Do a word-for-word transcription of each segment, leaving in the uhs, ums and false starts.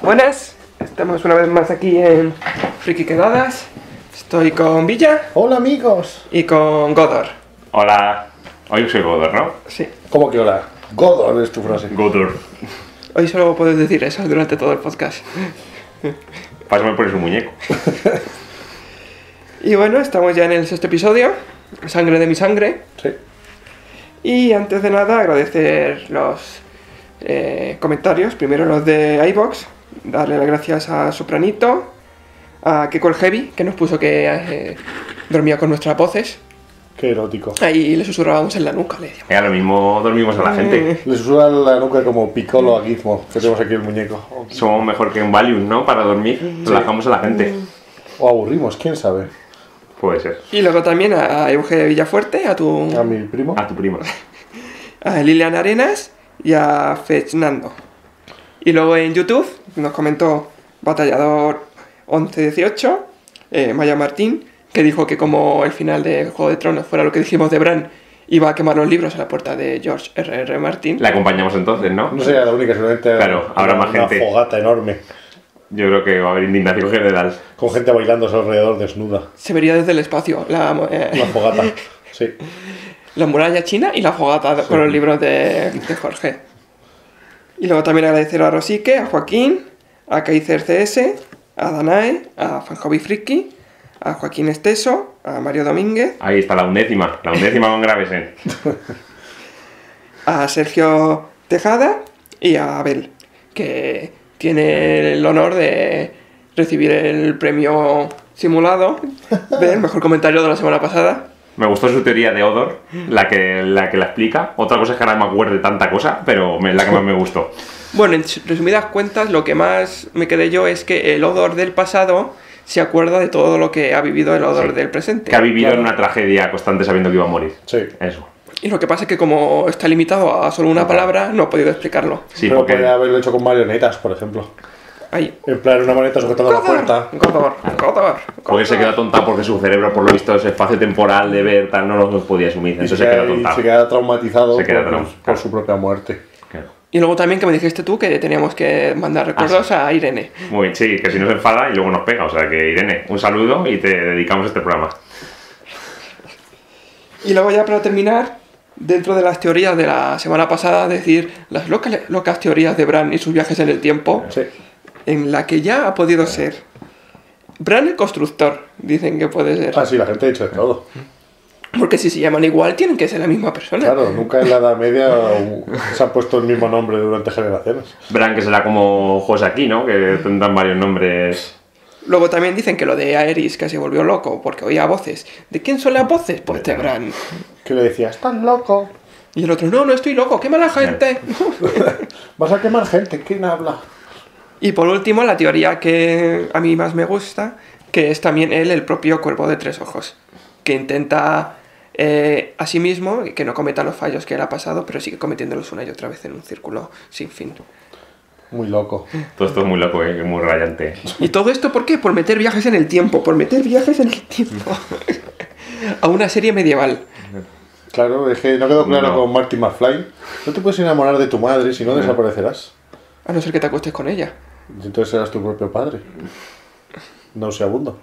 Buenas, estamos una vez más aquí en Friki Quedadas. Estoy con Villa. Hola amigos. Y con Godor. Hola. Hoy soy Godor, ¿no? Sí. ¿Cómo que hola? Godor es tu frase. Godor. Hoy solo puedes decir eso durante todo el podcast. Para eso me pones un muñeco. Y bueno, estamos ya en el sexto episodio, Sangre de mi sangre. Sí. Y antes de nada agradecer los eh, comentarios, primero los de iVoox, darle las gracias a Sopranito, a Keko el Heavy, que nos puso que eh, dormía con nuestras voces. Qué erótico. Ahí le susurrábamos en la nuca, le decíamos. Ya lo mismo dormimos a la gente. Le susurra la nuca como Piccolo a Gizmo, que tenemos aquí el muñeco. Somos mejor que un Valium, ¿no? Para dormir. Relajamos a la gente. O aburrimos, quién sabe. Puede ser. Y luego también a Euge Villafuerte, a tu, A mi primo. A tu primo. a Lilian Arenas y a Fechnando. Y luego en YouTube nos comentó Batallador once dieciocho, eh, Maya Martín, que dijo que como el final de Juego de Tronos fuera lo que dijimos de Bran, iba a quemar los libros a la puerta de George R R. Martin. La acompañamos entonces, ¿no? No sería la única, seguramente. Claro, habrá una, más gente. Una fogata enorme. Yo creo que va a haber indignación general. Con gente bailando a su alrededor desnuda. Se vería desde el espacio la, eh, Una fogata, sí. la muralla china y la fogata Sí. con los libros de, de Jorge. Y luego también agradecer a Rosique, a Joaquín, a Kaiser C S, a Danae, a Fanhobby Friki, a Joaquín Esteso, a Mario Domínguez, Ahí está la undécima. La undécima con Gravesen. a Sergio Tejada y a Abel, que tiene el honor de recibir el premio simulado del mejor comentario de la semana pasada. Me gustó su teoría de Odor, la que, la que la explica. Otra cosa es que ahora no me acuerdo de tanta cosa, pero es la que más me gustó. Bueno, en resumidas cuentas, lo que más me quedé yo es que el Odor del pasado se acuerda de todo lo que ha vivido el Odor Sí. del presente. Que ha vivido Claro. en una tragedia constante sabiendo que iba a morir. Sí. Eso. Y lo que pasa es que como está limitado a solo una palabra, no ha podido explicarlo. Sí, Pero porque... podría haberlo hecho con marionetas, por ejemplo. Ahí. En plan, una marioneta sujetando la puerta. Godor, Godor, Porque se queda tonta porque su cerebro, por lo visto, ese espacio temporal de ver tal no lo podía asumir. Y Entonces se se queda queda, y tonta. se queda traumatizado Se queda por, traum- por su propia muerte. Claro. Y luego también que me dijiste tú que teníamos que mandar recuerdos a Irene. Muy bien, sí, que si no se enfada y luego nos pega. O sea que, Irene, un saludo y te dedicamos este programa. Y luego ya para terminar, dentro de las teorías de la semana pasada, decir las loca- locas teorías de Bran y sus viajes en el tiempo, Sí. en la que ya ha podido ser Bran el constructor, dicen que puede ser. Ah, sí, la gente ha dicho de todo. Porque si se llaman igual, tienen que ser la misma persona. Claro, nunca en la Edad Media uh, se han puesto el mismo nombre durante generaciones. Bran, que será como José aquí, ¿no? Que tendrán varios nombres. Luego también dicen que lo de Aerys que se volvió loco porque oía voces. ¿De quién son las voces? Pues de Bran. Que le decía, estás loco, Y el otro, no, no estoy loco, qué mala gente. vas a quemar gente, ¿quién habla? Y por último, la teoría que a mí más me gusta, que es también él, el propio Cuervo de Tres Ojos, que intenta eh, a sí mismo que no cometa los fallos que él ha pasado, pero sigue cometiéndolos una y otra vez en un círculo sin fin. Muy loco. Todo esto es muy loco, ¿eh? Muy rayante. ¿Y todo esto por qué? Por meter viajes en el tiempo, por meter viajes en el tiempo. A una serie medieval. Claro, es que no quedó claro No. con Marty McFly. No te puedes enamorar de tu madre, si no desaparecerás. A no ser que te acuestes con ella. Y entonces serás tu propio padre. Nauseabundo.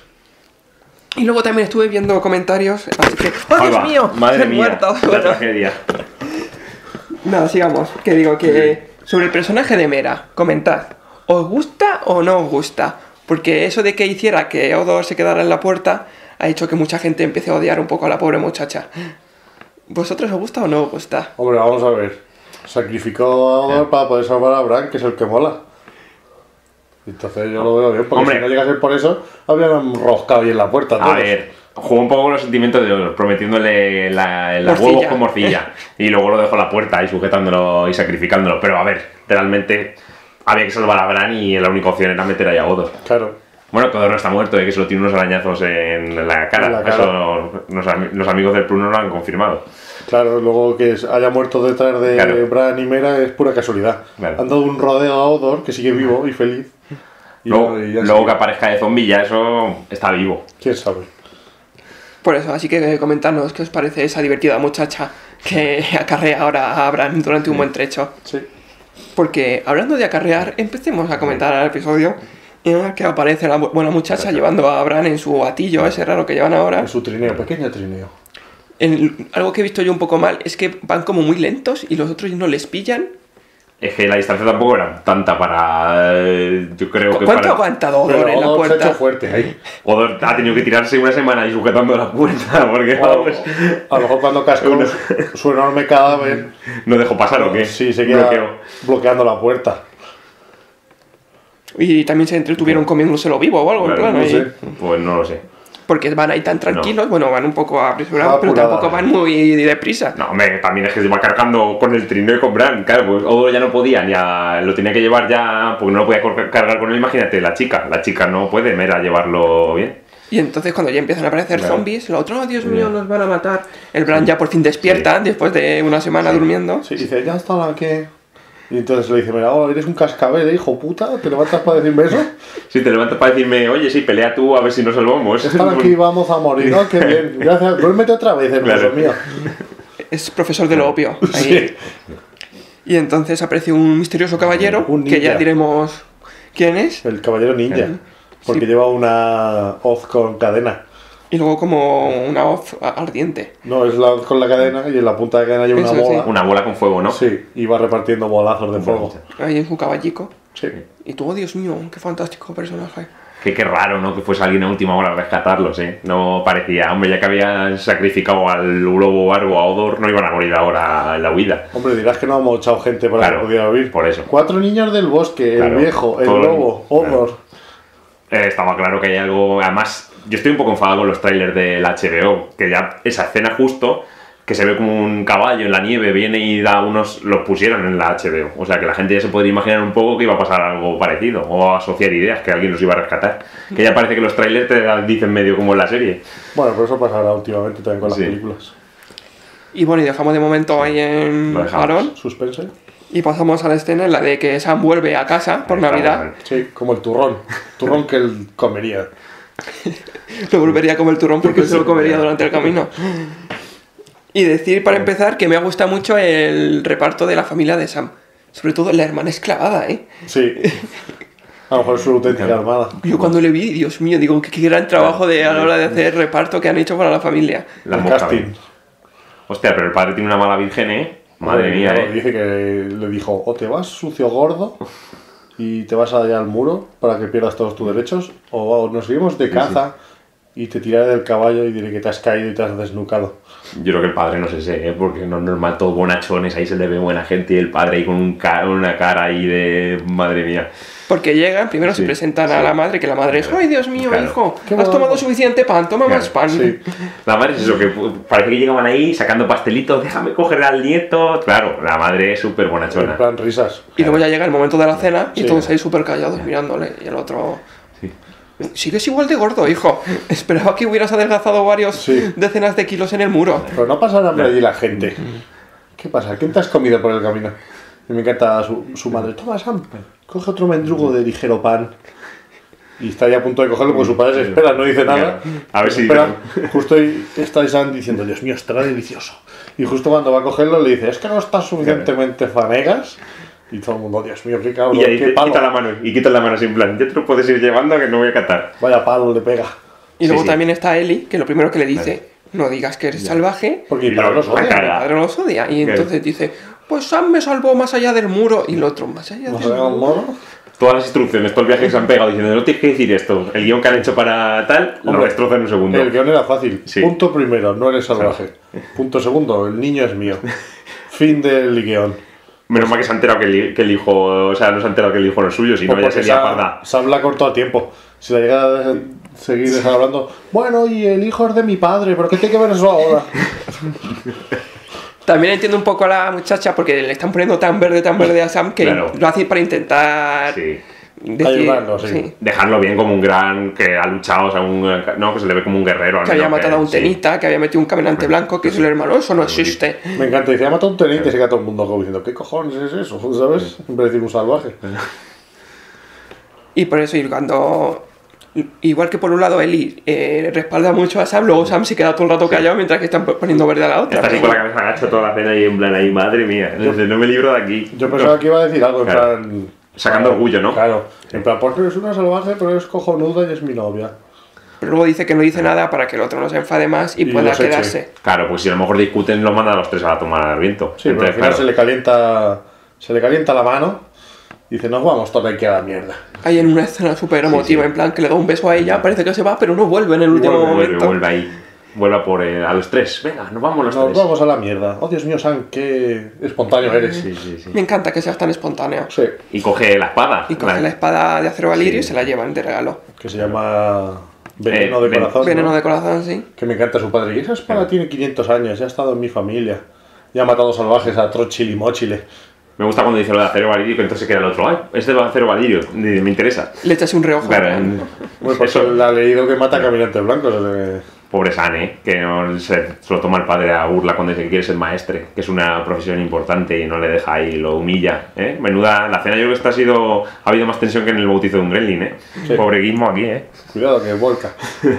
Y luego también estuve viendo comentarios, así que... ¡Oh, Ahí Dios va. mío! Madre Me he mía, muerto. la Bueno, tragedia. nada, sigamos. Que digo que sobre el personaje de Mera, comentad. ¿Os gusta o no os gusta? Porque eso de que hiciera que Odor se quedara en la puerta ha hecho que mucha gente empiece a odiar un poco a la pobre muchacha. ¿Vosotros os gusta o no os gusta? Hombre, vamos a ver. Sacrificó a Odor para poder salvar a Bran, que es el que mola. Entonces yo lo veo bien, porque Hombre. si no llega a ser por eso, habrían enroscado bien la puerta. A todos. ver, jugó un poco con los sentimientos de Odor, prometiéndole la, la Morcilla. huevos con morcilla. Y luego lo dejó a la puerta y sujetándolo y sacrificándolo. Pero a ver, realmente había que salvar a Bran y la única opción era meter ahí a Odor. Claro. Bueno, que Odor no está muerto, ¿eh? Que solo tiene unos arañazos en la cara. En la cara. Eso los, ami- los amigos del Pruno lo han confirmado. Claro, luego que haya muerto detrás de Claro. Bran y Mera es pura casualidad. Claro. Han dado un rodeo a Odor, que sigue vivo y feliz. Y Luego, ya- y ya luego sigue. que aparezca de zombie, ya eso está vivo. ¿Quién sabe? Por eso, así que comentadnos qué os parece esa divertida muchacha que acarrea ahora a Bran durante un buen trecho. Sí. Porque hablando de acarrear, empecemos a comentar el episodio en el que aparece la bu- buena muchacha llevando a Bran en su batillo ese raro que llevan ahora. En su trineo, pequeño trineo. En- algo que he visto yo un poco mal es que van como muy lentos y los otros no les pillan. Es que la distancia tampoco era tanta para. eh, Yo creo que. ¿Cuánto para... aguanta Odor Pero en la Odor se ha puerta? hecho fuerte ahí. Odor ha tenido que tirarse una semana y sujetando la puerta porque O a, vamos, a lo mejor cuando cascó su enorme cadáver, no dejó pasar o qué. sí, se queda Bloqueó. bloqueando la puerta. Y también se entretuvieron comiéndoselo vivo o algo, en Claro, plan, no ahí. sé. Pues no lo sé. Porque van ahí tan tranquilos, bueno, van un poco apresurados, Va pero apurada. tampoco van muy deprisa. No, hombre, también es que se va cargando con el trineo y con Bran. Claro, pues Odor ya no podía, ni a- lo tenía que llevar ya, porque no lo podía cor- cargar con él. Imagínate, la chica. La chica no puede, mera, llevarlo bien. Y entonces cuando ya empiezan a aparecer Claro. zombies, el otro, oh Dios mío, Ya. nos van a matar. El Bran ya por fin despierta, después de una semana durmiendo. Sí, dice, ya está la que... Y entonces le dice, mira, oh, eres un cascabel, ¿eh, hijo puta, ¿te levantas para decirme eso? Si te levantas para decirme, oye, sí, pelea tú a ver si nos salvamos. Están aquí, vamos a morir. Oh, qué bien, gracias, duérmete otra vez, hermoso Claro. mío. Es profesor de lo obvio. Ahí. Sí. Y entonces aparece un misterioso caballero, Un que ya ninja. diremos quién es. El caballero ninja. Porque Sí. lleva una hoz con cadena. Y luego como una hoz a- ardiente. No, es la hoz con la cadena y en la punta de cadena lleva una Eso, sí. bola. Una bola con fuego, ¿no? Sí, y va repartiendo bolazos de fuego. Ahí en su caballico. Sí. Y tú, oh Dios mío, qué fantástico personaje. Que qué raro, ¿no? Que fuese alguien a última hora a rescatarlos, ¿eh? No parecía, hombre, ya que habían sacrificado al lobo barbo a Odor, no iban a morir ahora en la huida. Hombre, dirás que no hemos echado gente para Claro, que pudiera vivir. por eso. Cuatro niños del bosque, Claro, el viejo, el todo lo- lobo, Odor. Eh, estaba claro que hay algo. Además, yo estoy un poco enfadado con los trailers del H B O, que ya esa escena justo, que se ve como un caballo en la nieve, viene y da unos. Los pusieron en la H B O. O sea que la gente ya se podría imaginar un poco que iba a pasar algo parecido, o asociar ideas, que alguien los iba a rescatar. Que ya parece que los trailers te dicen medio como en la serie. Bueno, pero eso pasará últimamente también con las Sí. películas. Y bueno, y dejamos de momento ahí en Lo dejamos. Aaron. Suspense. Y pasamos a la escena en la de que Sam vuelve a casa por Ahí está, Navidad. bueno. Sí, como el turrón. Turrón que él comería. Lo volvería a comer el turrón porque él se lo comería durante el camino. Y decir para empezar que me ha gustado mucho el reparto de la familia de Sam. Sobre todo la hermana esclavada, ¿eh? Sí. A lo mejor es su auténtica armada. Yo cuando le vi, Dios mío, digo, qué, qué gran trabajo de, a la hora de hacer reparto que han hecho para la familia. La El mosca, casting. ¿eh? Hostia, pero el padre tiene una mala virgen, ¿eh? Madre mía, No, ¿eh? Dice que le dijo, o te vas sucio gordo y te vas allá al muro para que pierdas todos tus derechos, o nos iremos de caza y te tiraré del caballo y diré que te has caído y te has desnucado. Yo creo que el padre no sé, sé, ¿eh? Porque no es normal, todos bonachones, ahí se le ve buena gente y el padre ahí con un ca- una cara ahí de... Madre mía. Porque llegan, primero se Sí, presentan a sí. la madre, que la madre es, Claro, ¡ay, Dios mío, claro. hijo! Qué ¿Has bueno. tomado suficiente pan? Toma más pan. Sí. La madre es eso, que parece que llegaban ahí sacando pastelitos, déjame coger al nieto. Claro, la madre es súper En bonachona. plan risas. Y luego ya llega el momento de la cena y Sí. todos ahí súper callados mirándole. Y el otro... Sí. Sigues igual de gordo, hijo. Esperaba que hubieras adelgazado varios Sí. decenas de kilos en el muro. Pero no pasará hambre allí la gente. ¿Qué pasa? ¿Quién te has comido por el camino? Y me encanta su, su madre. Toma, Sam, coge otro mendrugo de ligero pan. Y está ya a punto de cogerlo porque su padre se espera, no dice nada. A ver si- Espera, justo ahí está Sam diciendo, Dios mío, estará delicioso. Y justo cuando va a cogerlo le dice, es que no estás suficientemente fanegas. Y todo el mundo, Dios mío, qué cabrón, Y ahí qué te palo. quita la mano, y quita la mano así en plan, ya te lo puedes ir llevando que no voy a catar. Vaya palo le pega. Y luego Sí, sí. también está Ellie, que lo primero que le dice, no digas que eres salvaje, Porque Y mi padre lo- los la odia. cara. mi padre los odia. Y Claro. entonces dice, pues Sam me salvó más allá del muro. Y el otro, más allá ¿No del se ve un muro. mono? Todas las instrucciones, todo el viaje que se han pegado diciendo, no tienes que decir esto. El guión que han hecho para tal, lo Hombre, destroza en un segundo. El guión era fácil. Sí. Punto primero, no eres salvaje. Punto segundo, el niño es mío. Fin del guión. Menos mal que se ha enterado que el, que el hijo, o sea, no se ha enterado que el hijo no es suyo, si no Pues ya porque sería Sam- parda. Sam la cortó a tiempo. Si la llega a seguir hablando, bueno, y el hijo es de mi padre, pero ¿qué tiene que ver eso ahora? También entiendo un poco a la muchacha porque le están poniendo tan verde, tan verde a Sam que Claro. lo hace para intentar Sí. decir Ayudarlo, sí. Dejarlo bien como un gran que ha luchado, o sea, un, no, que se le ve como un guerrero. al que había menos, matado a un sí. tenista, que había metido un caminante blanco, que es el hermano, eso no existe. Me encanta, dice, ha matado a un teniente y se queda todo el mundo como diciendo, ¿qué cojones es eso? ¿Sabes? En vez de decir un salvaje. Y por eso, y cuando igual que por un lado Ellie eh, respalda mucho a Sam, luego Sam se queda todo el rato callado mientras que están poniendo verde a la otra. Está así con la cabeza agacha toda la cena y en plan ahí, madre mía, Yo- no me libro de aquí. Yo pensaba que iba a decir algo en Claro. plan. Sacando claro, orgullo, ¿no? Claro. En plan, porque eres una salvaje, pero es cojonuda y es mi novia. Pero luego dice que no dice nada para que el otro no se enfade más y, Y pueda los eche. quedarse. Claro, pues si a lo mejor discuten, los manda a los tres a la toma del viento. Sí, pero al Entonces, final claro, se le calienta. Se le calienta la mano. Y dice, nos vamos todos aquí a la mierda. Hay en una escena súper emotiva, sí. en plan que le da un beso a ella, parece que se va, pero no vuelve en el último vuelve, vuelve, momento. vuelve ahí. Vuelve a por eh, a los tres. Venga, nos vamos los Nos tres. vamos a la mierda. Oh, Dios mío, Sam, qué espontáneo eres. Sí, sí, sí. Me encanta que seas tan espontáneo. Sí. Y coge la espada. Y coge La- la espada de acero valirio y Sí. se la llevan de regalo. Que se llama. Veneno Eh, de ven- corazón. Veneno ¿no? de corazón, sí. Que me encanta su padre. Y esa espada Claro. tiene quinientos años, ya ha estado en mi familia. Ya ha matado salvajes a Trochil y Mochile. Me gusta cuando dice lo de acero valirio que entonces se queda el otro. Ay, es de acero valirio. Ni- Me interesa. Le echas un reojo. Claro, en plan. en- Bueno, pues eso. él ha leído que mata a caminantes blancos. o sea que- Pobre San, ¿eh? Que no se, se lo toma el padre a burla cuando dice que quiere ser maestre, que es una profesión importante y no le deja ahí, lo humilla, ¿eh? Menuda, la cena yo creo que esta ha sido, ha habido más tensión que en el bautizo de un gremlin, ¿eh? Sí. Pobre Gizmo aquí, ¿eh? Cuidado, que volca.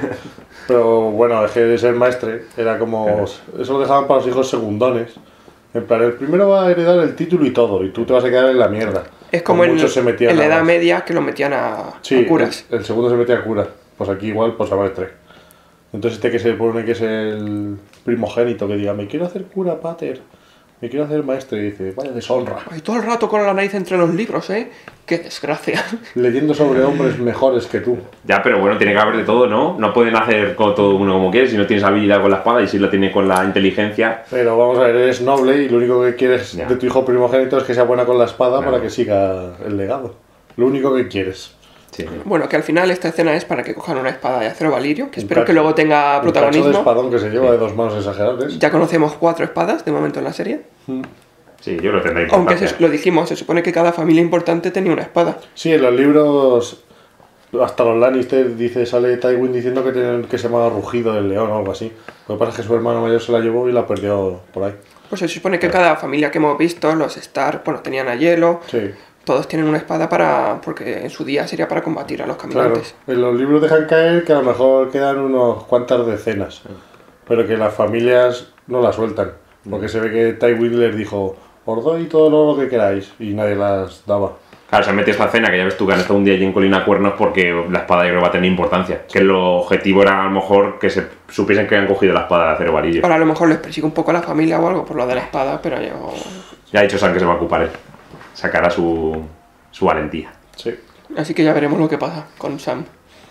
Pero bueno, es que ser maestre era como. Eso lo dejaban para los hijos segundones. En plan, el primero va a heredar el título y todo, y tú te vas a quedar en la mierda. Es como en, muchos se metían en la a- Edad Media que lo metían a, Sí, a curas. El, el segundo se metía a cura. Pues aquí igual, pues a maestre. Entonces este que se pone que es el primogénito que diga, me quiero hacer cura, pater. Me quiero hacer maestre. Y dice, vaya deshonra. Ay, todo el rato con la nariz entre los libros, ¿eh? Qué desgracia. Leyendo sobre hombres mejores que tú. Ya, pero bueno, tiene que haber de todo, ¿no? No pueden hacer co- todo uno como quiere si no tienes habilidad con la espada y si lo tiene con la inteligencia. Pero vamos a ver, eres noble y lo único que quieres Ya. de tu hijo primogénito es que sea buena con la espada Claro. para que siga el legado. Lo único que quieres. Sí. Bueno, que al final esta escena es para que cojan una espada de acero valirio, que Un espero cacho- que luego tenga Un cacho de protagonismo. espadón que se lleva de dos manos exageradas. Ya conocemos cuatro espadas de momento en la serie. Sí, yo creo que tendrá Aunque importancia. se- lo dijimos, se supone que cada familia importante tenía una espada. Sí, en los libros, hasta los Lannister dice, sale Tywin diciendo que, tienen, que se llamaba Rugido del León o algo así. Lo que pasa es que su hermano mayor se la llevó y la perdió por ahí. Pues se supone que cada familia que hemos visto, los Stark, bueno, tenían a hielo, Sí, todos tienen una espada para, porque en su día sería para combatir a los claro. caminantes. En los libros dejan caer que a lo mejor quedan unos cuantas decenas, pero que las familias no la sueltan. Porque se ve que Tywin les dijo, os doy todo el oro que queráis, y nadie las daba. Claro, se han metido esta escena que ya ves tú que han estado un día allí en Colina Cuernos porque la espada yo creo que va a tener importancia. Que el objetivo era a lo mejor que se supiesen que han cogido la espada de acero valirio. Ahora a lo mejor les persigue un poco a la familia o algo por lo de la espada, pero yo... Ya ha dicho Sam que se va a ocupar él. Sacará su, su valentía. Sí. Así que ya veremos lo que pasa con Sam.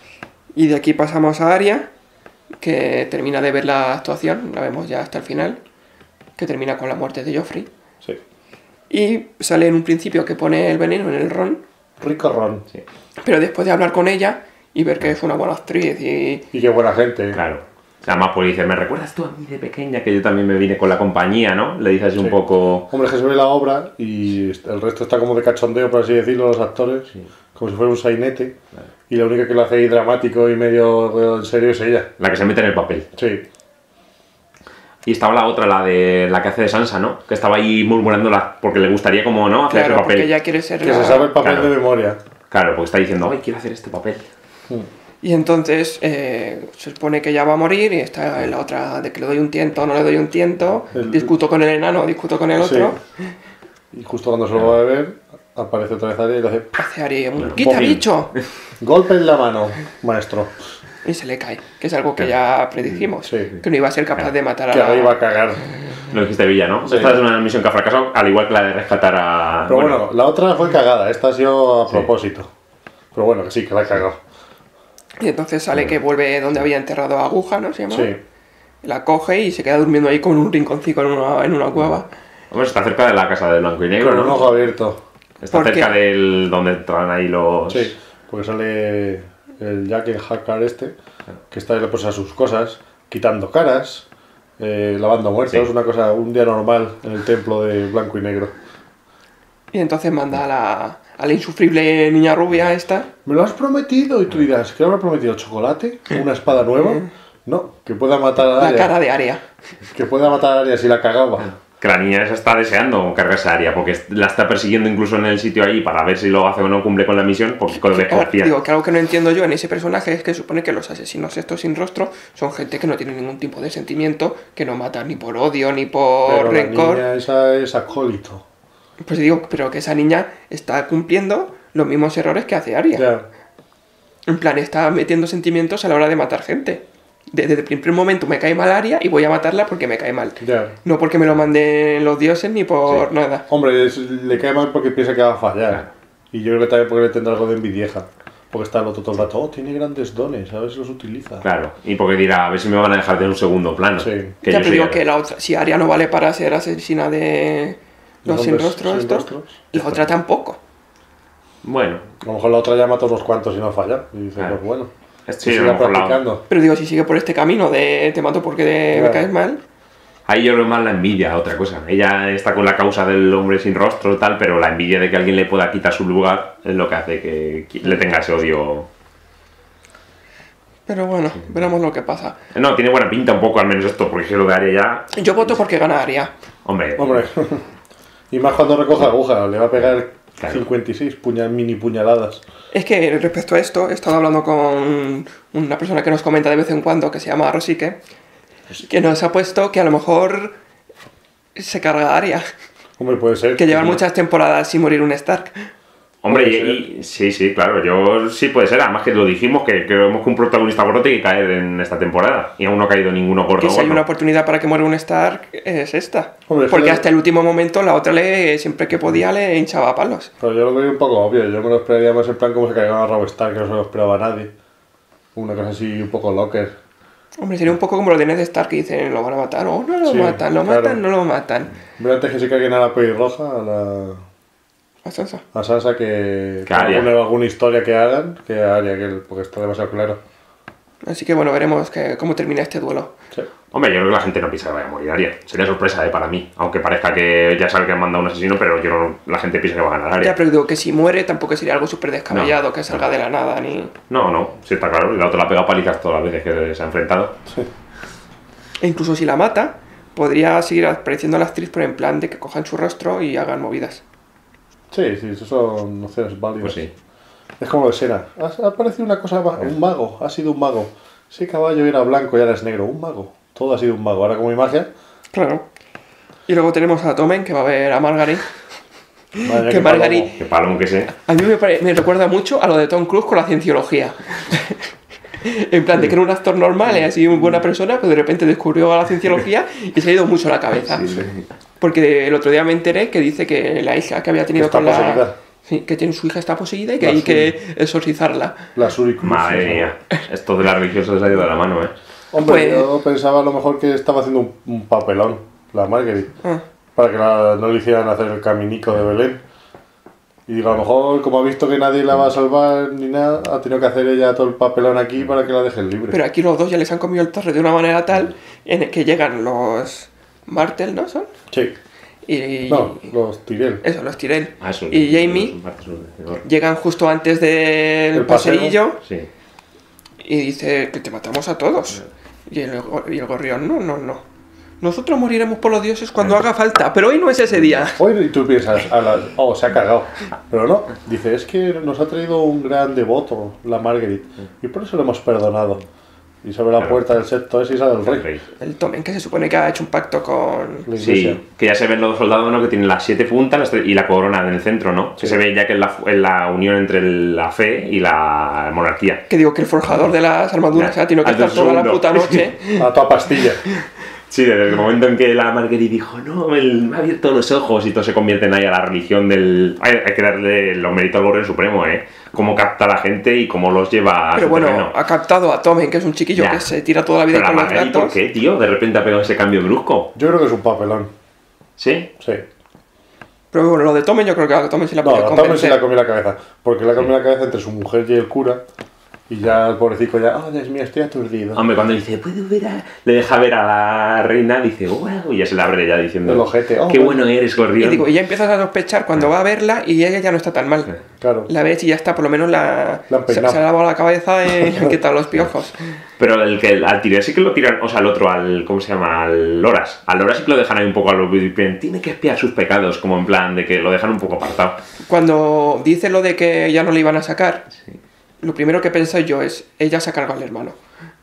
Y de aquí pasamos a Arya, que termina de ver la actuación, la vemos ya hasta el final, que termina con la muerte de Joffrey. Sí. Y sale en un principio que pone el veneno en el ron, Rico Ron. Sí. pero después de hablar con ella y ver que es una buena actriz y... Y qué buena gente. Claro. Además, pues dice, ¿me recuerdas tú a mí de pequeña? Que yo también me vine con la compañía, ¿no? Le dice así un Sí. poco... Hombre, que se ve la obra y el resto está como de cachondeo, por así decirlo, los actores, como si fuera un sainete. Y la única que lo hace ahí dramático y medio en serio es ella. La que se mete en el papel. Sí, Y estaba la otra, la de la que hace de Sansa, ¿no? Que estaba ahí murmurando la, porque le gustaría como, ¿no? Hacer Claro, ese papel. porque ella quiere ser que la... se sabe el papel Claro. de memoria. Claro, porque está diciendo, ay, quiero hacer este papel. Y entonces eh, se supone que ella va a morir y está en la otra de que le doy un tiento o no le doy un tiento, El- discuto con el enano, discuto con el otro, Sí. Y justo cuando se lo va a beber, aparece otra vez Arya y le hace hace Ari un Bueno, ¡quita, bojín! bicho! golpe en la mano, maestro. Y se le cae, que es algo que ya predijimos, Sí. que no iba a ser capaz de matar a Que la... ahora iba a cagar. Lo dijiste Villa, ¿no? Sí. Esta es una misión que ha fracasado, al igual que la de rescatar a... Pero bueno, la otra fue cagada, esta ha sido a propósito. Pero bueno, que sí, que la ha cagado. Y entonces sale que vuelve donde había enterrado a Aguja, ¿no se llama? Sí. La coge y se queda durmiendo ahí con un rinconcito en una, en una cueva. Hombre, está cerca de la casa de blanco y negro, Con un ¿no? ojo abierto. Está ¿Por cerca qué? del donde entran ahí los... Sí, porque sale el Jack el Hacker este, que está pues, a sus cosas, quitando caras, eh, lavando muertos, Sí. una cosa, un día normal en el templo de blanco y negro. Y entonces manda a la, a la insufrible niña rubia esta. ¿Me lo has prometido? Y tú dirás, ¿qué le habrá prometido? ¿Chocolate? ¿Una espada nueva? No, que pueda matar a La Arya. cara de Aria. Que pueda matar a Arya si la cagaba. que la niña esa está deseando cargarse a Arya, porque la está persiguiendo incluso en el sitio ahí para ver si lo hace o no cumple con la misión, porque con desconfía. Digo, que algo que no entiendo yo en ese personaje es que supone que los asesinos estos sin rostro son gente que no tiene ningún tipo de sentimiento, que no matan ni por odio ni por Pero rencor. la niña esa es acólito. Pues digo, pero que esa niña está cumpliendo los mismos errores que hace Arya. Ya. En plan, está metiendo sentimientos a la hora de matar gente. Desde el primer momento me cae mal Arya y voy a matarla porque me cae mal. Ya. No porque me lo manden los dioses ni por Sí. nada. Hombre, es- le cae mal porque piensa que va a fallar. Claro. Y yo creo que también porque le tendrá algo de envidieja. Porque está el otro todo el rato, oh, tiene grandes dones, a ver si los utiliza. Claro, y porque dirá, a ver si me van a dejar de un segundo plano. Sí. Que Ya, yo pero soy digo el- que la otra, si Arya no vale para ser asesina de los Los sin hombres rostro sin estos, rostros. la otra tampoco. Bueno, A lo mejor la otra llama a todos los cuantos y no falla. Y dice, Claro. pues bueno. sí, y a lo siga mejor la- practicando. Pero digo, si sigue por este camino de te mato porque de- me Claro. caes mal, ahí yo creo más la envidia, otra cosa. Ella está con la causa del hombre sin rostro tal, pero la envidia de que alguien le pueda quitar su lugar es lo que hace que que le tenga ese odio. pero bueno, veremos lo que pasa. No, tiene buena pinta un poco al menos esto, porque si lo de Arya ya... Yo voto porque gana Arya. Hombre, Hombre. Y más cuando recoge aguja, le va a pegar Claro. cincuenta y seis puñal, mini puñaladas. Es que respecto a esto, he estado hablando con una persona que nos comenta de vez en cuando, que se llama Rosique, que nos ha puesto que a lo mejor se carga a Arya, Hombre, puede ser. que llevan Sí. muchas temporadas sin morir un Stark. hombre, puede y, y- sí, sí, claro, yo sí puede ser, además que lo dijimos, que creemos que un protagonista gordo tiene que caer en esta temporada, y aún no ha caído ninguno gordo. Que si hay gordo. una oportunidad para que muera un Stark, es esta. Hombre, Porque joder. hasta el último momento la otra le siempre que podía le hinchaba a palos. Pero yo lo veo un poco obvio. Yo me lo esperaría más en plan como se cayó a Robb Stark, que no se lo esperaba a nadie. Una cosa así un poco locker. Hombre, sería un poco como lo de Ned Stark, que dicen, lo van a matar, o no lo Sí, matan, lo claro. matan, no lo matan. Pero antes que se caigan a la pelirroja, a la... A Sansa. a Sansa que, Que Arya. alguna, alguna historia que hagan, que Arya, que porque está demasiado claro. Así que bueno, veremos que, cómo termina este duelo. Sí. Hombre, yo creo que la gente no piensa que vaya a morir Arya. Sería sorpresa, eh, para mí. Aunque parezca que ya sabe que han mandado un asesino, pero yo no- la gente piensa que va a ganar Arya. Ya, pero digo que si muere tampoco sería algo súper descabellado, que salga de la nada, ni... No, no, sí está claro. Y la otra la ha pegado palizas todas las veces que se ha enfrentado. E incluso si la mata, podría seguir apareciendo la actriz, pero en plan de que cojan su rostro y hagan movidas. Sí, sí, eso son opciones válidas. Pues sí. Es como de Sena. Ha, ha aparecido una cosa, ma- un mago, ha sido un mago. Ese caballo era blanco y ahora es negro, un mago. Todo ha sido un mago. Ahora como imagen, Claro. Y luego tenemos a Tommen, que va a ver a Margaery. madre Que qué palomo. Margaery- Que palo que sé. A mí me, pare- me recuerda mucho a lo de Tom Cruise con la cienciología. En plan, de que era un actor normal y así una buena persona, pero de repente descubrió la cienciología y se ha ido mucho la cabeza. Porque el otro día me enteré que dice que la hija que había tenido Que está con la... poseída. Sí, que tiene su hija está poseída y que La hay que exorcizarla. La Suricruz. Madre mía. Esto de la religiosa se ha ido de la mano, eh. Hombre, Pues- yo pensaba a lo mejor que estaba haciendo un, un papelón, la Marguerite, Ah. para que la- no le hicieran hacer el caminico de Belén. Y digo, a lo mejor, como ha visto que nadie la va a salvar ni nada, ha tenido que hacer ella todo el papelón aquí para que la dejen libre. Pero aquí los dos ya les han comido el torre de una manera tal en el que llegan los Martel, ¿no? Son. Sí. Y, No, los Tyrell. eso, los Tyrell. Ah, eso, y eso, Jamie eso, eso, eso, eso. llegan justo antes del El paseo. paseillo Sí. y dice que te matamos a todos. Y el, go- y el gorrión, no, no, no. Nosotros moriremos por los dioses cuando haga falta, pero hoy no es ese día. Hoy y tú piensas, a la- oh, se ha cagado. Pero no, dice, es que nos ha traído un gran devoto, la Marguerite, y por eso lo hemos perdonado. Y se abre la Claro. puerta del sexto ese y sale el rey. Rey. El Tommen, que se supone que ha hecho un pacto con... La iglesia. Sí, que ya se ven los soldados, ¿no? Que tienen las siete puntas las tre- y la corona en el centro, ¿no? Que se ve ya que es la, es la unión entre el- la fe y la monarquía. Que digo que el forjador de las armaduras Ya, ha tenido que al del estar toda la segundo. puta noche. A toda pastilla. Sí, desde el momento en que la Marguerite dijo, no, él me ha abierto los ojos y todos se convierten ahí a la religión del... Hay, hay que darle los méritos al Gorrión Supremo, ¿eh? Cómo capta a la gente y cómo los lleva a Pero su bueno, terreno. ha captado a Tommen, que es un chiquillo Ya. que se tira toda la vida Pero la con los Marguerite, ¿por gatos. qué, tío? De repente ha pegado ese cambio brusco. Yo creo que es un papelón. ¿Sí? Sí. Pero bueno, lo de Tommen yo creo que a Tommen se la No, puede a Tommen sí convencer. la comió la cabeza. Porque le ha comido la cabeza entre su mujer y el cura. Y ya el pobrecito ya, oh, Dios mío, estoy aturdido. Hombre, cuando dice, ¿puedo ver a...? Le deja ver a la reina, dice, wow, y ya se le abre ya diciendo, El ojete, oh, qué bueno. bueno eres, Y gorrión. digo, y ya empiezas a sospechar cuando va a verla y ella ya no está tan mal. Claro. La ves y ya está, por lo menos la, La han se, se peinado. ha lavado la cabeza y le han quitado los piojos. Pero el que al tirar sí que lo tiran, o sea, al otro, al, ¿cómo se llama? Al Loras. Al Loras sí que lo dejan ahí un poco a lo bien. Tiene que espiar sus pecados, como en plan de que lo dejan un poco apartado. Cuando dice lo de que ya no le iban a sacar, lo primero que pensé yo es, ella se ha cargado al hermano.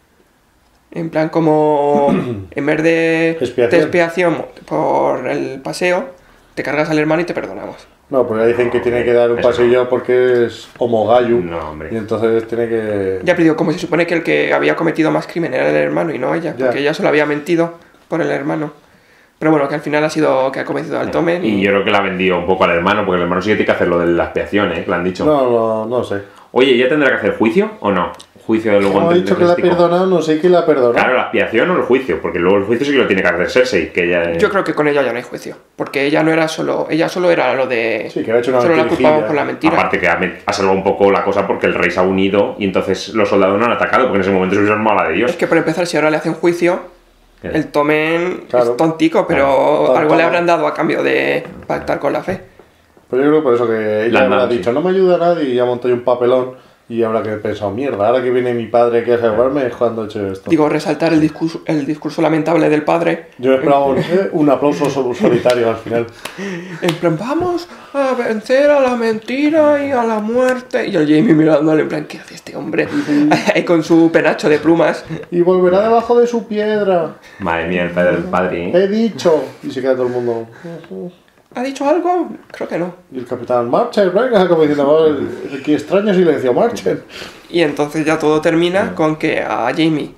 En plan, como en vez de Expiación. de expiación por el paseo, te cargas al hermano y te perdonamos. No, porque ya dicen que tiene que dar un eso pasillo porque es homogayu. No, hombre. Y entonces tiene que... Ya, pero digo, como se supone que el que había cometido más crimen era el hermano y no ella, Ya. porque ella solo había mentido por el hermano. Pero bueno, que al final ha sido que ha convencido al Tomen. Y yo creo que la ha vendido un poco al hermano, porque el hermano sí que tiene que hacer lo de la expiación, ¿eh? Que le han dicho. No, no, no sé. Oye, ¿ya tendrá que hacer juicio o no? Juicio de luego Como ha dicho que la ha perdonado, no sé qué la ha perdonado. Claro, la expiación o el juicio, porque luego el juicio sí que lo tiene que hacer Cersei, que ella... Yo creo que con ella ya no hay juicio, porque ella no era solo, ella solo era lo de... Sí, que había hecho una solo la mentirijilla. culpaba por la mentira. Aparte que ha, met- ha salvado un poco la cosa porque el rey se ha unido y entonces los soldados no han atacado, porque en ese momento se hubiesen armado la de Dios. Es que por empezar, si ahora le hacen juicio, Claro. el Tomen Claro. es tontico, pero Claro. algo le Tonto. habrán dado a cambio de pactar con la fe. Pero yo creo por eso que La ella han habrá dado, dicho, sí. no me ayuda nadie y ha montado un papelón y habrá que pensado, mierda, ahora que viene mi padre que a salvarme es cuando he hecho esto. Digo, resaltar el discurso, el discurso lamentable del padre. Yo esperaba un, eh, un aplauso sol- solitario al final. En plan, vamos a vencer a la mentira y a la muerte. Y el Jamie mirándole, en plan, ¿qué hace este hombre? Ahí con su penacho de plumas. Y volverá debajo de su piedra. Madre mía, el padre del padre, ¿eh? He dicho. Y se queda todo el mundo. ¿Ha dicho algo? Creo que no. Y el capitán, marchen, venga, como diciendo, "Oh, qué extraño silencio, marchen. Y entonces ya todo termina con que a Jamie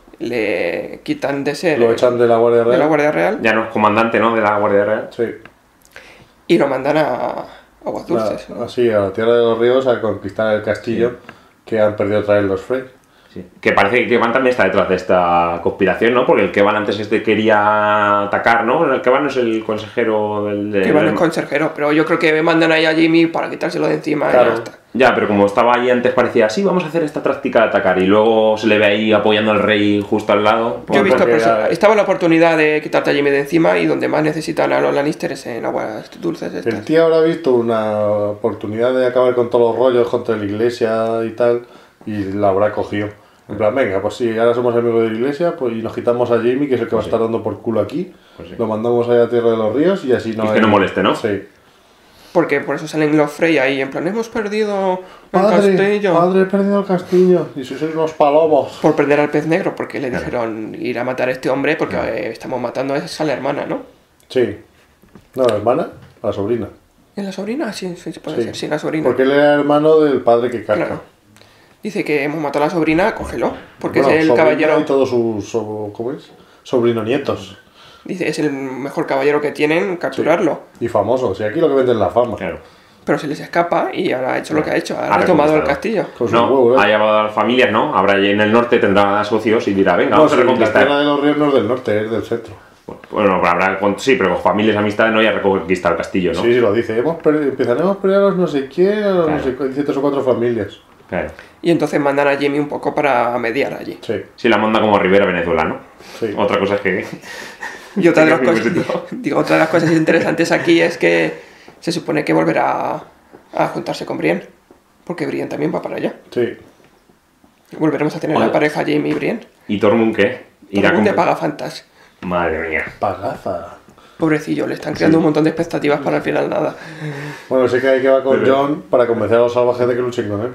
le quitan de ser Lo echan de la Guardia de Real. la Guardia Real Ya no es comandante, ¿no? De la Guardia Real. Sí. y lo mandan a Aguas Dulces. La- así, a la Tierra de los Ríos a conquistar el castillo que han perdido otra vez los Frey. Sí. Que parece que Kevan también está detrás de esta conspiración, ¿no? Porque el Kevan antes este quería atacar, ¿no? El Kevan no es el consejero del... del- Que van el consejero, pero yo creo que mandan ahí a Jamie para quitárselo de encima Claro. y ya está. Ya, pero como estaba ahí antes parecía, sí, vamos a hacer esta táctica de atacar y luego se le ve ahí apoyando al rey justo al lado. Yo he visto porque que ya- estaba la oportunidad de quitarte a Jamie de encima y donde más necesitan a los Lannister es en Aguas Dulces estas. El tío habrá visto una oportunidad de acabar con todos los rollos contra la iglesia y tal, y la habrá cogido. En plan, venga, pues sí, ahora somos amigos de la iglesia, pues y nos quitamos a Jamie, que es el que va a estar dando por culo aquí, Pues sí. lo mandamos allá a Tierra de los Ríos y así no Y que hay- no moleste, ¿no? Sí. Porque por eso salen los Frey ahí en plan, hemos perdido el Padre, castillo. padre, he perdido el castillo, y si sois unos palomos. Por perder al pez negro, porque le dijeron ir a matar a este hombre porque eh, estamos matando a esa la hermana, ¿no? Sí. No, la hermana, la sobrina. ¿Y la sobrina? Sí, sí, puede Sí. ser, sí, la sobrina. Porque él era hermano del padre que carga. Claro. Dice que hemos matado a la sobrina, cógelo, porque Bueno, es el sobrino caballero... y todos sus, so- ¿cómo es? Sobrino nietos. Dice, es el mejor caballero que tienen, capturarlo. Y famosos. Y aquí lo que venden es la fama. Claro. Pero se les escapa y ahora ha hecho lo que ha hecho, ha Ha retomado el reconquistado. castillo. Con sus No, huevos, ha ¿eh? llevado a las familias, ¿no? Habrá allí en el norte, tendrá socios y dirá, venga, No, vamos sí, a la reconquistar. Tierra de los Ríos no es del norte, es del centro. Bueno, pero habrá, con- sí, pero con familias, amistades no, ya reconquistar el castillo, ¿no? Sí, sí, lo dice. Hemos perdido, empezaremos a pelear a los no sé quién, a los Claro. no sé cu- dice tres o cuatro familias. Claro. Y entonces mandan a Jamie un poco para mediar allí. Sí, Sí, la manda como Rivera Venezuela, ¿no? sí. Otra cosa es que... Y otra de, las Sí, cosas, sí, sí. digo, otra de las cosas interesantes aquí es que se supone que volverá a, a juntarse con Brienne. Porque Brienne también va para allá. Sí. Volveremos a tener Hola. la pareja Jamie y Brienne. ¿Y Tormund qué? Irá Tormund de con... Pagafantas. Madre mía. Pagaza. Pobrecillo, le están creando un montón de expectativas para al final nada. Bueno, sé que hay que va con Pero- John para convencer a los salvajes de que luchen con él.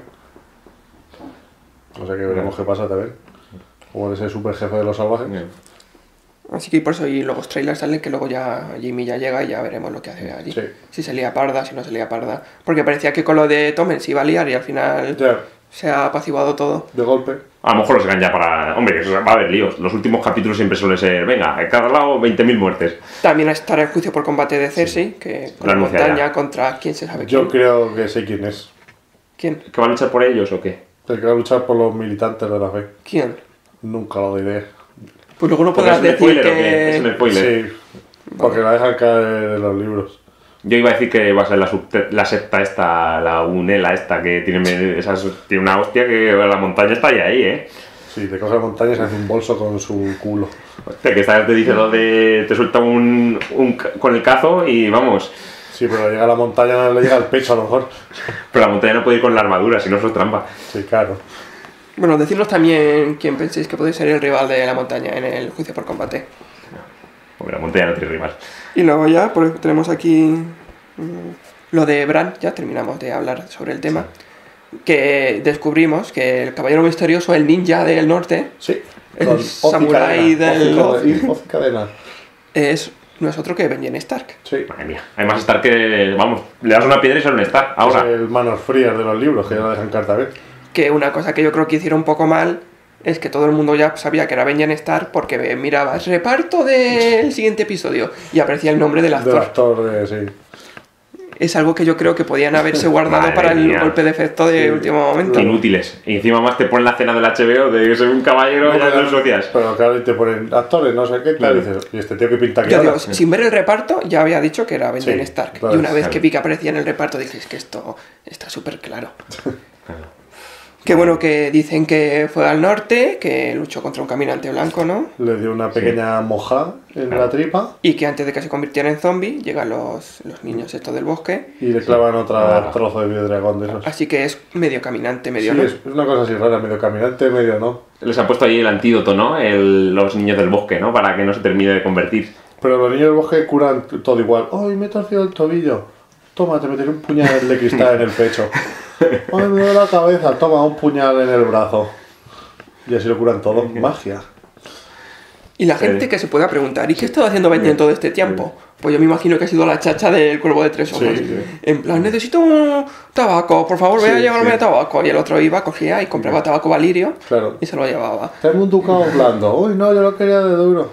O sea que veremos qué pasa también. Como ese super jefe de los salvajes. Así que por eso y luego los trailers salen que luego ya Jamie ya llega y ya veremos lo que hace allí. Sí. Si se lía parda, si no se lía parda. Porque parecía que con lo de Tommen se iba a liar y al final Ya, se ha apaciguado todo. de golpe. A lo mejor los sacan ya para... Hombre, que va a haber líos. Los últimos capítulos siempre suele ser, venga, a cada lado veinte mil muertes. También estará el juicio por combate de Cersei, que con Lo la anunciará. montaña contra quién se sabe Yo quién. creo que sé quién es. ¿Quién? ¿Que van a luchar por ellos o qué? El que va a luchar por los militantes de la fe. ¿Quién? Nunca lo diré. Pues luego no ¿Porque podrás ¿Es un decir spoiler o qué? que... Es un spoiler. Sí, porque la dejan caer en los libros. Yo iba a decir que va a ser la, subte- la secta esta, la unela esta, que tiene, esas, tiene una hostia que la montaña está ahí, ahí, ¿eh? Sí, te coge la montaña y se hace un bolso con su culo. Hostia, que esta vez te dice lo de... te suelta un, un ca- con el cazo y vamos. Sí, pero llega a la montaña, no le llega al pecho a lo mejor. Pero la montaña no puede ir con la armadura, si no eso es trampa. Sí, claro. Bueno, decidnos también quién pensáis que puede ser el rival de la montaña en el juicio por combate. Porque la montaña no tiene rival. Y luego ya pues, tenemos aquí mm, lo de Bran, ya terminamos de hablar sobre el tema. Que descubrimos que el caballero misterioso, el ninja del norte, Sí. el Con samurái Cadena, del Ozzy Oz, Cadena, Ozzy Cadena. es, no es otro que Benjen Stark. Sí. Madre mía. Además Stark que, vamos, le das una piedra y sale un Stark. Ahora. Es el manos frías de los libros, que ya lo dejan carta ver. Que una cosa que yo creo que hicieron un poco mal es que todo el mundo ya sabía que era Benjen Stark porque mirabas reparto del siguiente episodio y aparecía el nombre del Del actor. actor de, sí. Es algo que yo creo que podían haberse guardado Madre para el mía. golpe de efecto de Sí. último momento. Inútiles. Y encima más te ponen la cena del H B O de que soy un caballero No, y ya pero- lo asocias. Pero claro, y te ponen actores, no sé qué, tal, Claro. y dices, ¿y este tío que pinta aquí Yo ahora? digo, sin ver el reparto, ya había dicho que era Benjen Sí, Stark. claro, y una vez claro. que vi que aparecía en el reparto, dije, es que esto está súper claro. Qué bueno que dicen que fue al norte, que luchó contra un caminante blanco, ¿no? Le dio una pequeña moja en la tripa Y que antes de que se convirtiera en zombie, llegan los, los niños estos del bosque. y le clavan otro Ah. trozo de videodragón de esos. Así que es medio caminante, medio Sí, no. es es una cosa así rara, medio caminante, medio no. Les han puesto ahí el antídoto, ¿no? El- los niños del bosque, ¿no? Para que no se termine de convertir. Pero los niños del bosque curan todo igual. ¡Ay, me he torcido el tobillo! Toma, te meteré un puñal de cristal en el pecho. ¡Ay, me duele la cabeza! Toma, un puñal en el brazo. Y así lo curan todo. Magia. Y la gente Sí. que se pueda preguntar, ¿y qué estaba haciendo Benjen todo este tiempo? Pues yo me imagino que ha sido la chacha del cuervo de tres ojos. Sí, sí. En plan, necesito un tabaco, por favor, voy a Sí, llevarme sí. tabaco. Y el otro iba, cogía y compraba tabaco Valirio Claro. y se lo llevaba. Tengo un ducado blando. ¡Uy, no, yo lo quería de duro!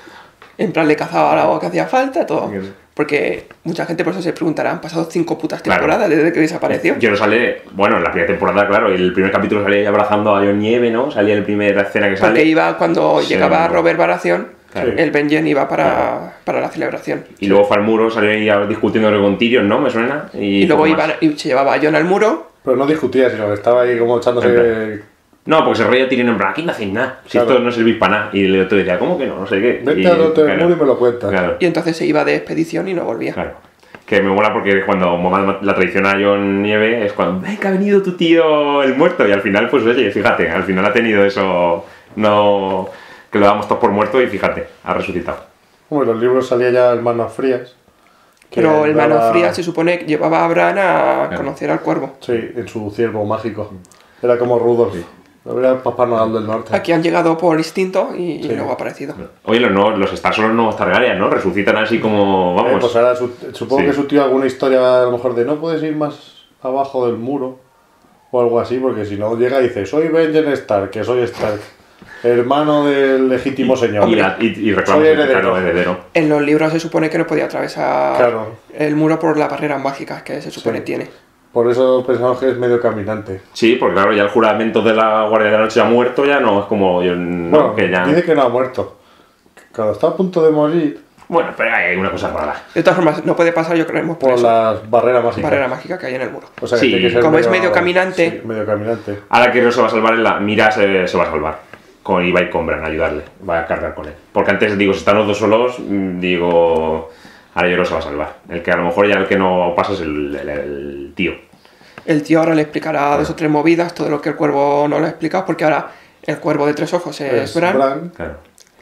En plan, le cazaba la agua que hacía falta, todo. Sí. Porque mucha gente por eso se preguntará, han pasado cinco putas Claro. temporadas desde que desapareció. Yo no sale, bueno, en la primera temporada, claro, el primer capítulo salía abrazando a Jon Nieve, ¿no? Salía en la primera escena que Porque sale. iba, cuando Sí. llegaba Robert Baratheon, Claro. el Benjen iba para, Claro. para la celebración. Y luego fue al muro, salió ahí discutiendo con Tyrion, ¿no? Me suena. Y, Y, luego poco iba, más. y se llevaba a Jon al muro. Pero no discutía, sino que estaba ahí como echándose... No, porque se reía Tyrion en plan, aquí no hacéis nada. Si Claro. esto no servís para nada. Y el otro decía, ¿cómo que no? No sé qué. Vete y, al otro del claro, muro y me lo cuentas. Claro, Y entonces se iba de expedición y no volvía. claro. Que me mola porque cuando mola la tradición a Jon Nieve es cuando, ¡ven que ha venido tu tío el muerto! Y al final, pues oye, fíjate, al final ha tenido eso, no... que lo damos todos por muerto y fíjate, ha resucitado. Como en los libros salía ya el Manos Frías. que Pero el daba- Mano Fría se supone que llevaba a Bran a Claro. conocer al cuervo. Sí, en su ciervo mágico. Era como Rudolf. Era el Papá Noel del Norte. Aquí han llegado por instinto y, y Sí. luego ha aparecido. Oye, los, nuevos, los Stark son los nuevos Targaryen, ¿no? Resucitan así como, Eh, vamos... pues ahora su- supongo Sí. que su tío alguna historia a lo mejor de no puedes ir más abajo del muro o algo así, porque si no llega y dice soy Benjen Stark, que soy Stark, hermano del legítimo señor. y, la- y, y reclama Soy ese heredero. claro, heredero. En los libros se supone que no podía atravesar Claro. el muro por las barreras mágicas que se supone Sí. tiene. Por eso pensamos que es medio caminante. Sí, porque claro, ya el juramento de la Guardia de la Noche ha muerto, ya no es como yo, no, Bueno, que ya... dice que no ha muerto. Cuando está a punto de morir Bueno, pero hay una cosa rara. De todas formas, no puede pasar, yo creo, por por eso. las barreras mágicas. Barrera mágica que hay en el muro. O sea, que Sí. tiene que ser Como es medio caminante. Sí, medio caminante. Ahora que no se va a salvar, en la Mira se, se va a salvar. Con, y va a ir con Bran a ayudarle, va a cargar con él. Porque antes, digo, si están los dos solos, mm, digo, ahora yo creo que se va a salvar. El que a lo mejor ya el que no pasa es el, el- el tío. El tío ahora le explicará dos o tres movidas, todo lo que el cuervo no le ha explicado, porque ahora el cuervo de tres ojos es, Es Bran. Bran. Claro.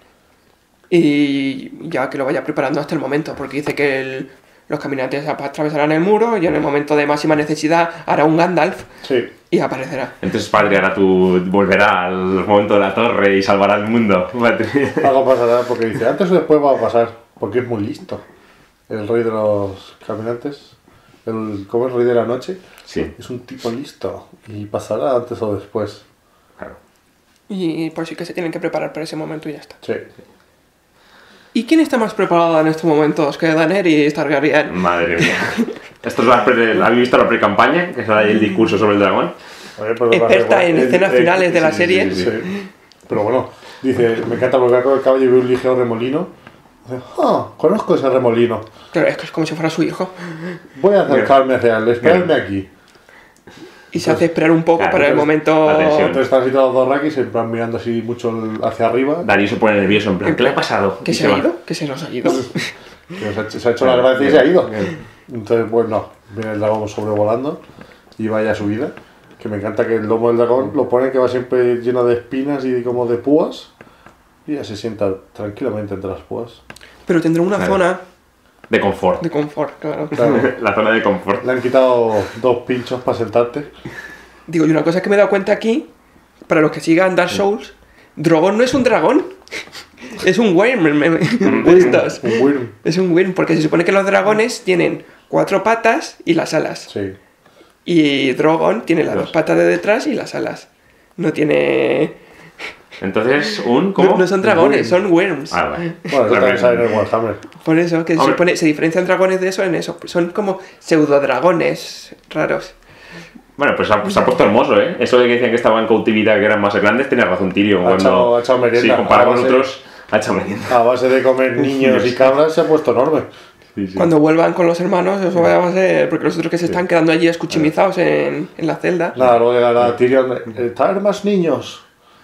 Y ya que lo vaya preparando hasta el momento, porque dice que el- los caminantes ap- atravesarán el muro y en el momento de máxima necesidad hará un Gandalf Sí. y aparecerá. Entonces, padre, ahora tú volverá al momento de la torre y salvará el mundo. Algo pasará porque dice, antes o después va a pasar, porque es muy listo. El rey de los caminantes, el, ¿cómo es el rey de la noche? Sí, Es un tipo listo y pasará antes o después. claro. Y por sí que se tienen que preparar para ese momento y ya está. Sí. ¿Y quién está más preparado en estos momentos que Daenerys Targaryen? Madre mía. Esto es la pre- ¿Habéis visto la pre-campaña? Que sale ahí el discurso sobre el dragón. Oye, pero Experta vale, en bueno, escenas eh, finales de la sí, sí, serie. sí, Sí. Pero bueno, dice, me encanta porque acá el caballo ve un ligero remolino Ah, conozco ese remolino. Claro, es que es como si fuera su hijo. Voy a acercarme real, esperadme aquí. Y se hace esperar un poco Claro, para el entonces, momento... atención. Entonces están así todos dos rakis, en plan mirando así mucho el- hacia arriba. Darío se pone nervioso, en plan, ¿qué le ha pasado? ¿Que Y se ha va. ido? ¿Que se nos ha ido? Que se, ha, hecho- se ha hecho la gracia y se ha ido. Entonces, pues no, viene el dragón sobrevolando y vaya subida. Que me encanta que el lomo del dragón lo pone que va siempre lleno de espinas y como de púas. Y ya se sienta tranquilamente entre las púas. Pero tendrá una Claro. zona De confort. de confort, claro. Claro, La zona de confort. le han quitado dos pinchos para sentarte. Digo, y una cosa que me he dado cuenta aquí, para los que sigan Dark Souls, Drogon no es un dragón. Es un worm de estos. Un wyrm. Es un worm, porque se supone que los dragones tienen cuatro patas y las alas. Sí. Y Drogon tiene las Dos. dos patas de detrás y las alas. No tiene... Entonces, un. ¿Cómo? No, no son dragones, son worms. Ah, vale. Bueno, eso también sale en el Warhammer. Por eso, que se, Hombre. supone, se diferencian dragones de eso en eso. Son como pseudodragones raros. Bueno, pues se ha, se ha puesto hermoso, ¿eh? Eso de que decían que estaban en cautividad, que eran más grandes, tenía razón Tyrion. Ha Cuando, echado- ha echado merienda. Sí, comparado A con base- otros, ha echado merienda. A base de comer niños y cabras se ha puesto enorme. Sí, sí. Cuando vuelvan con los hermanos, eso va a ser... Porque los otros que se están quedando allí escuchimizados en, en la celda. Nada, luego llegará Tyrion. eh, Traer más niños.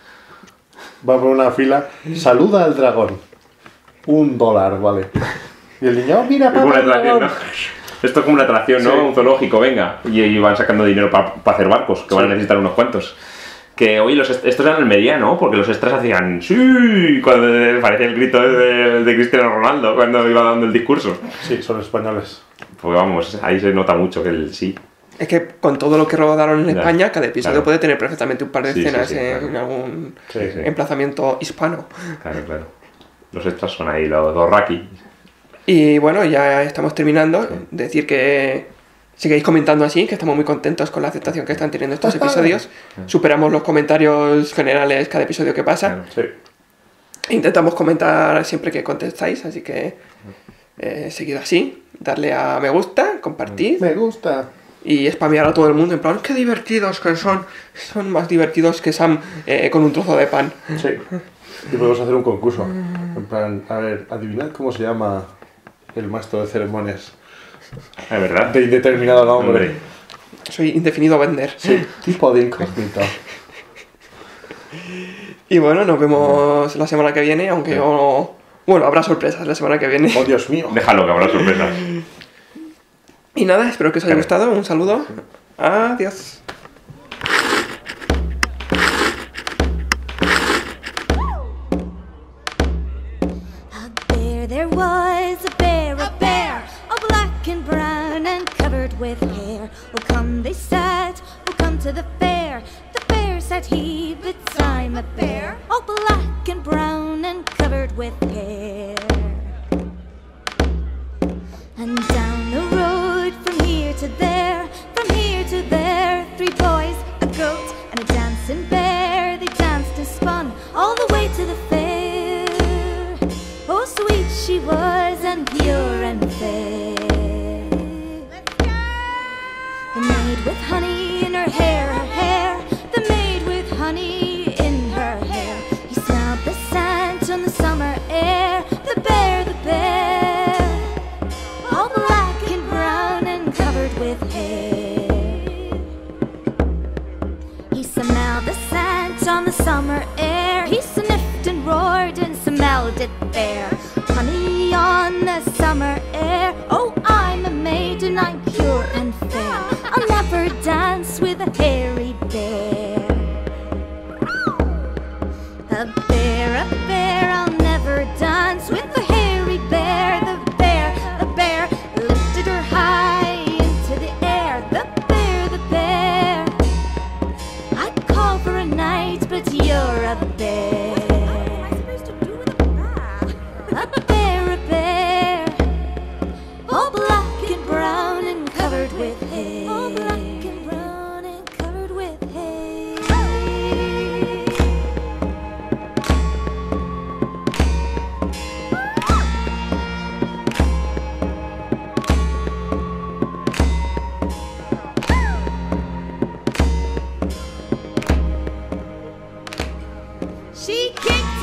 Va por una fila. Saluda al dragón. Un dólar, vale. Y el niño, "Oh, mira, Es como papá, una el atracción, ¿no? dragón". Esto es como una atracción, ¿no? Sí. Un zoológico, venga. Y, y van sacando dinero para hacer barcos, que van a necesitar unos cuantos. Que hoy los est- estos eran el mediano, porque los extras hacían ¡sí! Cuando parecía el grito de, de Cristiano Ronaldo cuando iba dando el discurso. Sí, son españoles. Pues vamos, ahí se nota mucho que el sí. Es que con todo lo que rodaron en Ya, España, cada episodio claro. puede tener perfectamente un par de Sí, sí, escenas sí, en claro. algún Sí, sí. emplazamiento hispano. Claro, claro. Los extras son ahí, los dos Raki. Y bueno, ya estamos terminando. Decir que sigáis comentando así, que estamos muy contentos con la aceptación que están teniendo estos episodios. Superamos los comentarios generales cada episodio que pasa. Claro. Sí. Intentamos comentar siempre que contestáis, así que eh, seguid así. Darle a me gusta, compartir Me gusta. y spamear a todo el mundo en plan, qué divertidos que son. Son más divertidos que Sam eh, con un trozo de pan. Sí. Y podemos hacer un concurso. En plan, a ver, adivinad cómo se llama el maestro de ceremonias. Es verdad. De indeterminado nombre. Hombre. Soy indefinido vender. Sí, tipo de incógnito. Y bueno, nos vemos la semana que viene, aunque Sí. yo... Bueno, habrá sorpresas la semana que viene. Oh, Dios mío. Déjalo, que habrá sorpresas. Y nada, espero que os haya Claro. gustado. Un saludo. Adiós. A bear, there was a bear, a bear, all black and brown and covered with hair. Oh, come, they said, oh, come to the fair. The bear said he, but I'm a bear, all black and brown and covered with hair. And down the road from here to there, from here to there, three boys, a goat, and a dancing bear. They danced and spun all the way to the fair. Oh, sweet she was and pure and fair. The maid with honey in her hair, her hair. The maid with honey in her hair. He smelled the scent on the summer air. The bear, the bear, all black and brown and covered with hair. He smelled the scent on the summer air. He sniffed and roared and smelled it there. Honey on the summer air. Oh, I'm a maiden, I'm pure and fair. I'll never dance with a hairy bear. A bear, a bear, I'll never dance with a hairy bear. The bear, the bear, lifted her high into the air. The bear, the bear, I'd call for a night, but you're a bear. A bear, a bear, all black and brown and covered with hair. All black and brown and covered with hair. She kicked